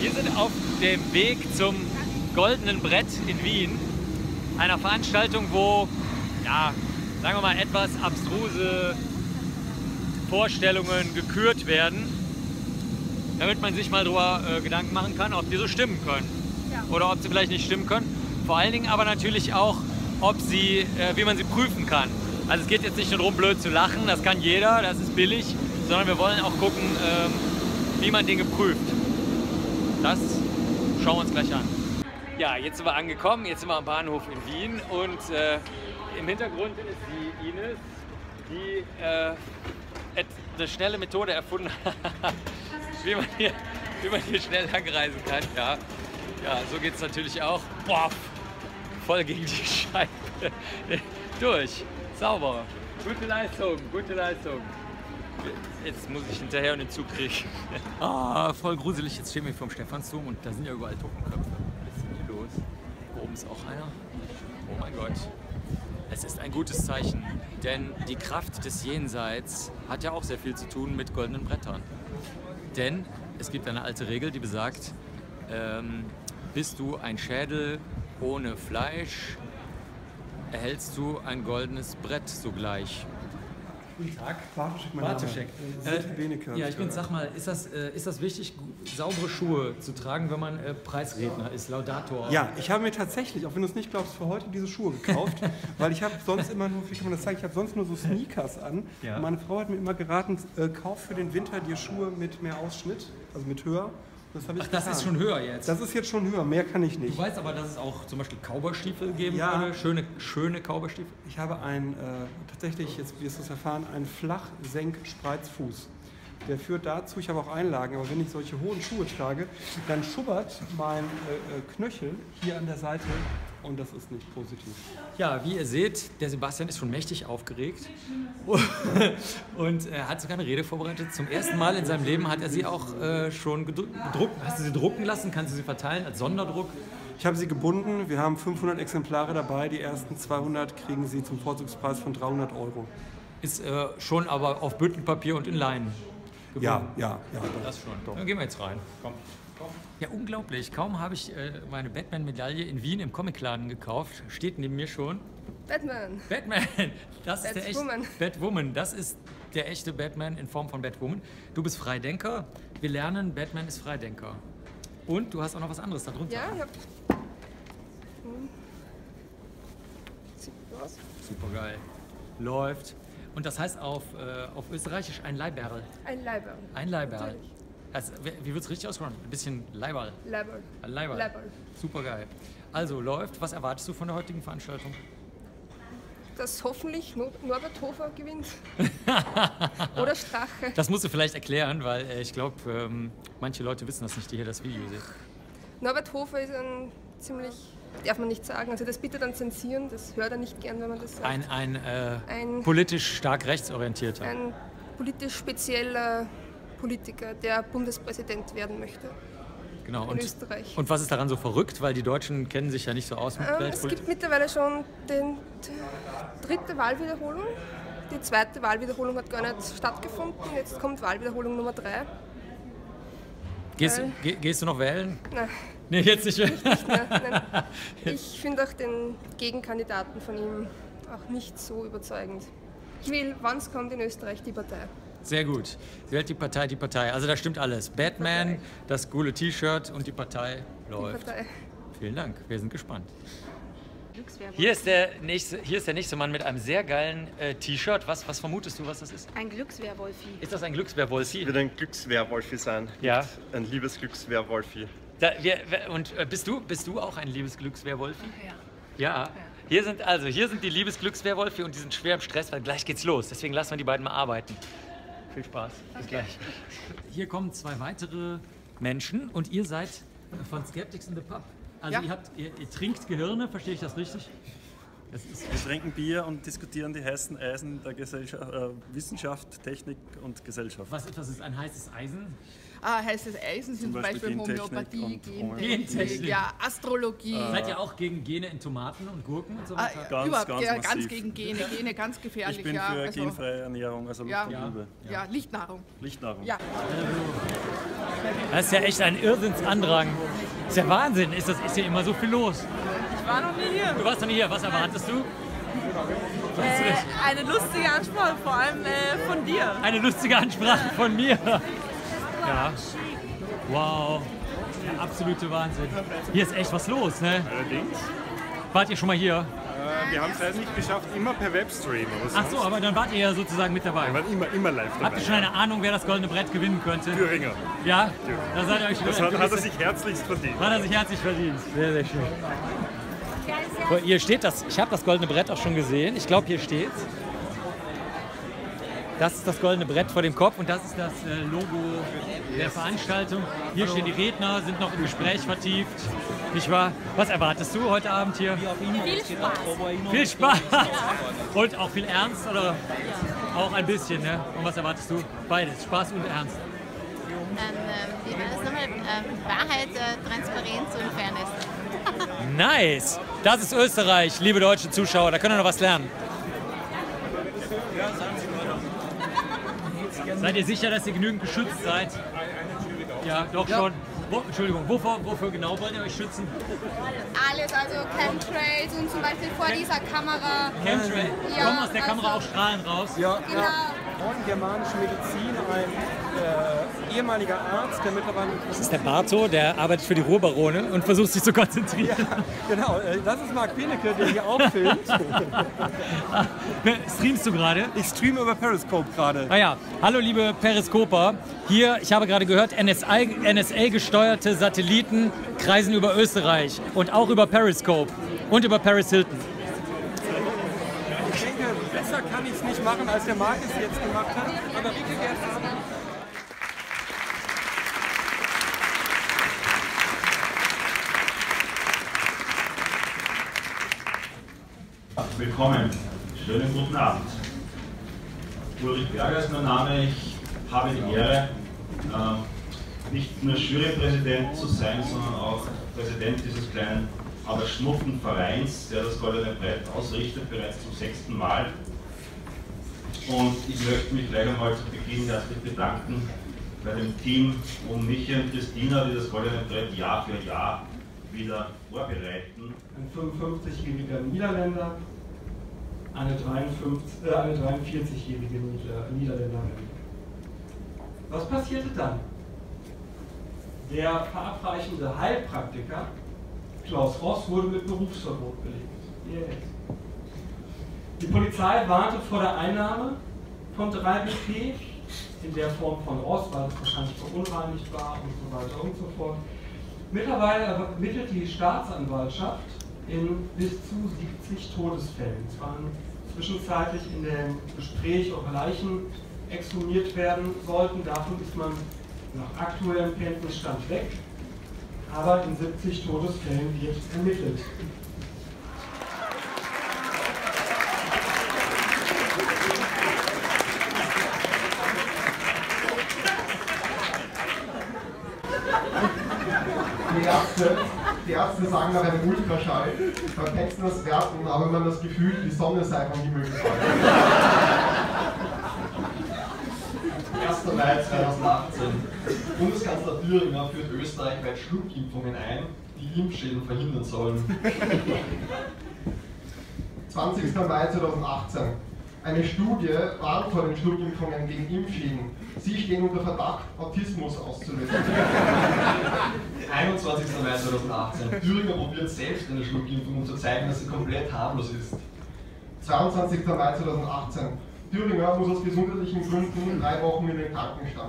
Wir sind auf dem Weg zum Goldenen Brett in Wien, einer Veranstaltung, wo, ja, sagen wir mal, etwas abstruse Vorstellungen gekürt werden, damit man sich mal darüber Gedanken machen kann, ob die so stimmen können oder ob sie vielleicht nicht stimmen können. Vor allen Dingen aber natürlich auch, ob sie, wie man sie prüfen kann. Also es geht jetzt nicht nur darum, blöd zu lachen, das kann jeder, das ist billig, sondern wir wollen auch gucken, wie man Dinge prüft. Das schauen wir uns gleich an. Ja, jetzt sind wir angekommen, jetzt sind wir am Bahnhof in Wien und im Hintergrund ist die Ines, die eine schnelle Methode erfunden hat, wie man hier schnell langreisen kann. Ja, so geht es natürlich auch. Boah, voll gegen die Scheibe. Durch. Sauber. Gute Leistung, gute Leistung. Jetzt muss ich hinterher und den Zug kriegen. Ah, voll gruselig. Jetzt stehen wir vor dem Stephansdom und da sind ja überall Totenköpfe. Was ist denn hier los? Da oben ist auch einer. Oh mein Gott. Es ist ein gutes Zeichen, denn die Kraft des Jenseits hat ja auch sehr viel zu tun mit goldenen Brettern. Denn es gibt eine alte Regel, die besagt, bist du ein Schädel ohne Fleisch, erhältst du ein goldenes Brett sogleich. Guten Tag. Bartoschek. Ja, ich bin, sag mal, ist das wichtig, saubere Schuhe zu tragen, wenn man Preisredner ist, Laudator? Ja, ich habe mir tatsächlich, auch wenn du es nicht glaubst, für heute diese Schuhe gekauft, weil ich habe sonst immer nur, wie kann man das sagen, ich habe sonst nur so Sneakers an. Ja. Meine Frau hat mir immer geraten, kauf für den Winter dir Schuhe mit mehr Ausschnitt, also mit höher. Das habe ich getan. Das ist schon höher jetzt? Das ist jetzt schon höher, mehr kann ich nicht. Du weißt aber, dass es auch zum Beispiel Cowboystiefel geben würde, schöne Cowboystiefel? Ich habe tatsächlich, jetzt wirst du es erfahren, einen Flach-Senk-Spreizfuß. Der führt dazu, ich habe auch Einlagen, aber wenn ich solche hohen Schuhe trage, dann schubbert mein Knöchel hier an der Seite und das ist nicht positiv. Ja, wie ihr seht, der Sebastian ist schon mächtig aufgeregt und er hat sogar eine Rede vorbereitet. Zum ersten Mal in seinem Leben hat er sie auch schon gedruckt. Hast du sie drucken lassen? Kannst du sie verteilen als Sonderdruck? Ich habe sie gebunden. Wir haben 500 Exemplare dabei. Die ersten 200 kriegen sie zum Vorzugspreis von 300 €. Ist schon aber auf Büttenpapier und in Leinen gebunden? Ja. Das schon. Doch. Dann gehen wir jetzt rein. Komm. Ja, unglaublich. Kaum habe ich meine Batman-Medaille in Wien im Comicladen gekauft. Steht neben mir schon. Batman. Das ist der echte Batwoman. Das ist der echte Batman in Form von Batwoman. Du bist Freidenker. Wir lernen, Batman ist Freidenker. Und du hast auch noch was anderes da drunter. Ja, ich hab. Sieht gut aus. Super geil. Läuft. Und das heißt auf Österreichisch ein Leiberl. Ein Leiberl. Ein Leiberl. Also, wie wird es richtig ausgesprochen? Ein bisschen Leiberl. Leiberl. Super geil. Also läuft. Was erwartest du von der heutigen Veranstaltung? Dass hoffentlich Norbert Hofer gewinnt. Oder Strache. Das musst du vielleicht erklären, weil ich glaube, manche Leute wissen das nicht, die hier das Video sehen. Norbert Hofer ist ein ziemlich, darf man nicht sagen, also das bitte dann zensieren, das hört er nicht gern, wenn man das sagt. Ein politisch stark rechtsorientierter. Ein politisch spezieller Politiker, der Bundespräsident werden möchte. Genau. In Österreich. Und was ist daran so verrückt? Weil die Deutschen kennen sich ja nicht so aus mit Weltpolitik. Es gibt mittlerweile schon die dritte Wahlwiederholung. Die zweite Wahlwiederholung hat gar nicht stattgefunden. Jetzt kommt Wahlwiederholung Nummer 3. Gehst du noch wählen? Nein. Nee, jetzt nicht mehr. Nein. Ich finde auch den Gegenkandidaten von ihm auch nicht so überzeugend. Ich will, wann es kommt, in Österreich die Partei. Sehr gut. Wählt die Partei. Also da stimmt alles. Batman, das coole T-Shirt und die Partei läuft. Die Partei. Vielen Dank, wir sind gespannt. Hier ist der nächste Mann mit einem sehr geilen T-Shirt. Was vermutest du, was das ist? Ein Glückswerwolfi. Ist das ein Glückswerwolfi? Ich will ein Glückswerwolfi sein. Ja. Ein liebes Glückswerwolfi. Bist du auch ein liebes Glückswerwolfi? Ja. Ja. Hier sind die Liebesglückswerwolfi und die sind schwer im Stress, weil gleich geht's los. Deswegen lassen wir die beiden mal arbeiten. Viel Spaß. Bis gleich. Hier kommen zwei weitere Menschen und ihr seid von Skeptics in the Pub. Also ihr trinkt Gehirne, verstehe ich das richtig? Wir trinken Bier und diskutieren die heißen Eisen der Wissenschaft, Technik und Gesellschaft. Was ist ein heißes Eisen? Heißes Eisen sind zum Beispiel Homöopathie, Gentechnik. Ja, Astrologie. Seid ihr auch gegen Gene in Tomaten und Gurken und so weiter? Ganz gegen Gene. Gene ganz gefährlich. Ich bin für genfreie Ernährung, also Luft und Liebe. Ja, Lichtnahrung. Lichtnahrung. Ja. Das ist ja echt ein Irrsinnsandrang. Das ist ja Wahnsinn, ist hier immer so viel los. Ich war noch nie hier. Du warst noch nie hier, was erwartest du? Eine lustige Ansprache, vor allem von dir. Eine lustige Ansprache von mir. Ja. Wow. Der absolute Wahnsinn. Hier ist echt was los, ne? Allerdings. Wart ihr schon mal hier? Wir haben es leider nicht geschafft, immer per Webstream. Ach so, aber dann wart ihr ja sozusagen mit dabei. Wir waren immer live dabei. Habt ihr schon eine Ahnung, wer das Goldene Brett gewinnen könnte? Thüringer. Ja? Da seid ihr euch Das hat er sich herzlichst verdient. Hat er sich herzlich verdient. Sehr, sehr schön. Hier steht das, ich habe das Goldene Brett auch schon gesehen. Ich glaube, hier steht's. Das ist das Goldene Brett vor dem Kopf und das ist das Logo der Veranstaltung. Hier stehen die Redner, sind noch im Gespräch vertieft. Nicht wahr? Was erwartest du heute Abend hier? Viel Spaß. Viel Spaß! Und auch viel Ernst oder auch ein bisschen, ne? Und was erwartest du? Beides, Spaß und Ernst. Wie war das nochmal? Wahrheit, Transparenz und Fairness. Nice! Das ist Österreich, liebe deutsche Zuschauer, da können wir noch was lernen. Seid ihr sicher, dass ihr genügend geschützt seid? Ja, doch schon. Entschuldigung, wofür genau wollt ihr euch schützen? Alles, also Chemtrails und zum Beispiel vor dieser Kamera. Chemtrails? Ja, kommen aus der Kamera auch Strahlen raus? Ja, Genau. Germanische Medizin, ein ehemaliger Arzt, der mittlerweile... Das ist der Barto, der arbeitet für die Ruhrbarone und versucht sich zu konzentrieren. Ja, genau, das ist Marc Benecke, der hier auch filmt. Streamst du gerade? Ich streame über Periscope gerade. Ah ja, hallo liebe Periskoper. Hier, ich habe gerade gehört, NSA-gesteuerte Satelliten kreisen über Österreich und auch über Periscope und über Paris Hilton. Ich denke, besser kann ich es nicht machen, als der Marc es jetzt gemacht hat. Aber Rike, gerne haben. Willkommen, schönen guten Abend. Ulrich Berger ist mein Name. Ich habe die Ehre, nicht nur Jurypräsident zu sein, sondern auch Präsident dieses kleinen, aber schnuffen Vereins, der das Goldene Brett ausrichtet, bereits zum 6. Mal. Und ich möchte mich gleich einmal zu Beginn herzlich bedanken bei dem Team um Michi und Christina, die das Goldene Brett Jahr für Jahr wieder vorbereiten. Ein 55-jähriger Niederländer, eine 43-jährige Niederländerin. Was passierte dann? Der verabreichende Heilpraktiker Klaus Ross wurde mit Berufsverbot belegt. Yes. Die Polizei warnte vor der Einnahme von 3 BP in der Form von Ross, weil es wahrscheinlich verunreinigt war und so weiter und so fort. Mittlerweile ermittelt die Staatsanwaltschaft in bis zu 70 Todesfällen. Es waren zwischenzeitlich in dem Gespräch, ob Leichen exhumiert werden sollten. Davon ist man nach aktuellem Kenntnisstand weg. Aber in 70 Todesfällen wird ermittelt. Die Ärzte sagen nach einem Ultraschall, verpetzen das Werten, aber man das Gefühl, die Sonne sei vom Himmel gefallen. 1. Mai 2018. Bundeskanzler Thüringer führt österreichweit Schluckimpfungen ein, die Impfschäden verhindern sollen. 20. Mai 2018. Eine Studie warnt vor den Schluckimpfungen gegen Impfschäden. Sie stehen unter Verdacht, Autismus auszulösen. 21. Mai 2018. Thüringer probiert selbst eine Schluckimpfung, um zu zeigen, dass sie komplett harmlos ist. 22. Mai 2018. Thüringer muss aus gesundheitlichen Gründen 3 Wochen in den Krankenstand.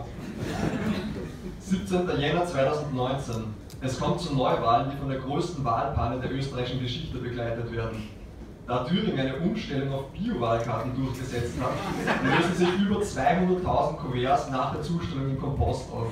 17. Jänner 2019. Es kommt zu Neuwahlen, die von der größten Wahlpanne der österreichischen Geschichte begleitet werden. Da Thüringen eine Umstellung auf Biowahlkarten durchgesetzt hat, lösen sich über 200.000 Kuverts nach der Zustellung im Kompost auf.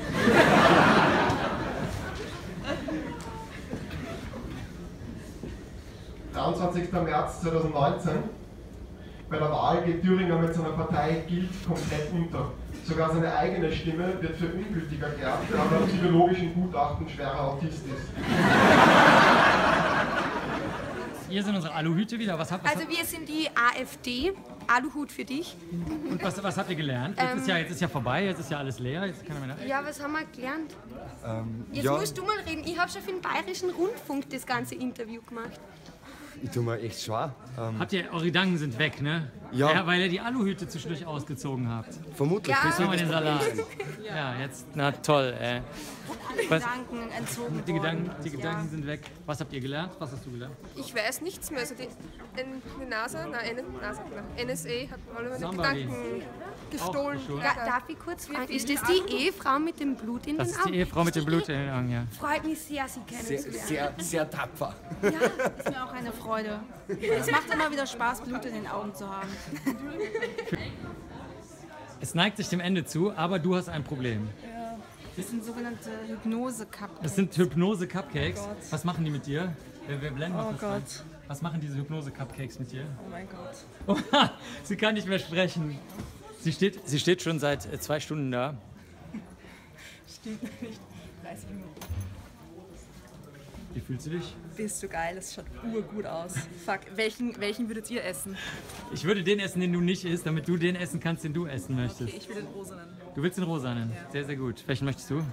– 23. März 2019. Bei der Wahl geht Thüringer mit seiner Partei Gilt komplett unter. Sogar seine eigene Stimme wird für ungültig erklärt, da er nach psychologischen Gutachten schwerer Autist ist. hier sind unsere Aluhüte wieder. Also wir sind die AfD, Aluhut für dich. Und was habt ihr gelernt? Jetzt ist ja vorbei, jetzt ist ja alles leer. Jetzt kann man ja, was haben wir gelernt? Jetzt musst du mal reden. Ich habe schon für den Bayerischen Rundfunk das ganze Interview gemacht. Ich tue mir echt schwer. Habt ihr, eure Gedanken sind weg, ne? Ja. Weil ihr die Aluhüte zwischendurch ausgezogen habt. Vermutlich. Jetzt haben wir den Salat. Ja, jetzt, na toll, ey. Gedanken entzogen Die Gedanken sind weg. Was habt ihr gelernt? Was hast du gelernt? Ich weiß nichts mehr. Also die NASA, NSA hat alle meine Somebody. Gedanken gestohlen. Darf ich kurz fragen? Ist das die Ehefrau mit dem Blut in den Augen? Das ist die Ehefrau mit dem Blut in den Augen, ja. Freut mich sehr, Sie kennenzulernen. Sehr tapfer. Ja, ist mir auch eine Freude. Es macht immer wieder Spaß, Blut in den Augen zu haben. Es neigt sich dem Ende zu, aber du hast ein Problem. Ja. Das sind sogenannte Hypnose-Cupcakes. Das sind Hypnose-Cupcakes. Oh Gott. Was machen die mit dir? Wir blenden mal Oh kurz Gott. rein. Was machen diese Hypnose-Cupcakes mit dir? Oh mein Gott. Sie kann nicht mehr sprechen. Sie steht schon seit 2 Stunden da. Steht nicht 30 Minuten. Wie fühlst du dich? Bist du geil, es schaut urgut aus. Fuck, welchen würdet ihr essen? Ich würde den essen, den du nicht isst, damit du den essen kannst, den du essen möchtest. Okay, ich will den rosanen. Du willst den rosanen? Ja. Sehr, sehr gut. Welchen möchtest du?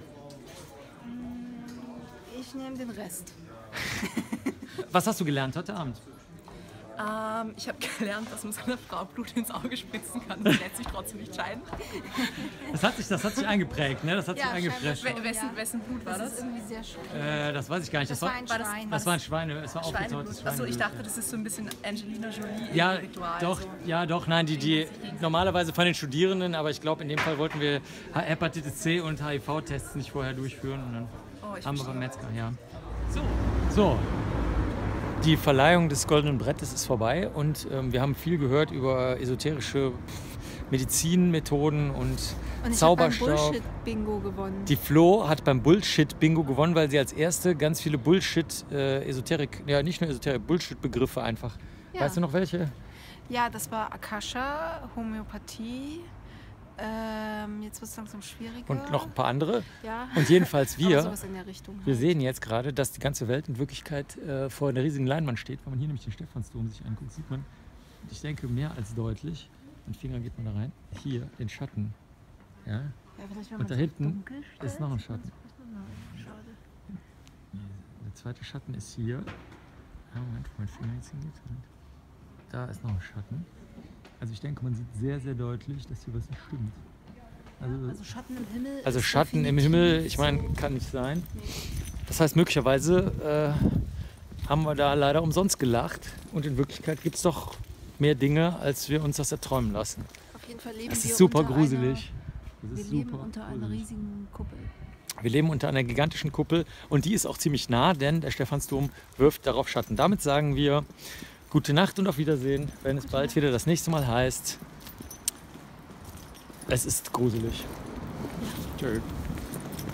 Ich nehme den Rest. Was hast du gelernt heute Abend? Ich habe gelernt, dass man seiner Frau Blut ins Auge spritzen kann. Das lässt sich trotzdem nicht scheiden. Das hat sich eingeprägt, ne? Das hat sich eingefrescht. Wessen Blut war das? Das ist irgendwie sehr schön. Das weiß ich gar nicht. Das war ein Schwein. Das war ein Schweine. Es war aufgetautes Schweineblut. Schweineblut. Achso, ich dachte, das ist so ein bisschen Angelina Jolie. Ja, Ritual, doch, so. ja, doch, nein, die normalerweise von den Studierenden, aber ich glaube, in dem Fall wollten wir Hepatitis C und HIV-Tests nicht vorher durchführen und dann haben wir beim Metzger, ja. So. Die Verleihung des Goldenen Brettes ist vorbei und wir haben viel gehört über esoterische Medizinmethoden und Zauberstab. Ich habe beim Bullshit-Bingo gewonnen. Die Flo hat beim Bullshit-Bingo gewonnen, weil sie als erste ganz viele Bullshit-Esoterik, ja nicht nur Esoterik, Bullshit-Begriffe einfach. Ja. Weißt du noch welche? Ja, das war Akasha, Homöopathie. Jetzt wird es langsam schwieriger. Und noch ein paar andere. Ja. Und jedenfalls Aber sowas in der Richtung wir halt. sehen jetzt gerade, dass die ganze Welt in Wirklichkeit vor einer riesigen Leinwand steht. Wenn man hier nämlich den Stephansdom sich anguckt, sieht man, ich denke, mehr als deutlich, mit dem Finger geht man da rein, hier den Schatten. Ja? Ja, vielleicht, wenn man und da so hinten dunkel ist noch ein Schatten. Schade. Der zweite Schatten ist hier. Ja, Moment, wo mein Finger jetzt hingeht. Da ist noch ein Schatten. Also ich denke, man sieht sehr, sehr deutlich, dass hier was nicht stimmt. Also Schatten im Himmel. Also ist Schatten im definitiv Himmel, ich meine, so. kann nicht sein. Das heißt, möglicherweise haben wir da leider umsonst gelacht. Und in Wirklichkeit gibt es doch mehr Dinge, als wir uns das erträumen lassen. Auf jeden Fall leben Das wir ist super unter gruselig. Wir leben unter einer riesigen Kuppel. Wir leben unter einer gigantischen Kuppel und die ist auch ziemlich nah, denn der Stephansdom wirft darauf Schatten. Damit sagen wir gute Nacht und auf Wiedersehen, wenn es bald wieder das nächste Mal heißt, es ist gruselig. Tschö.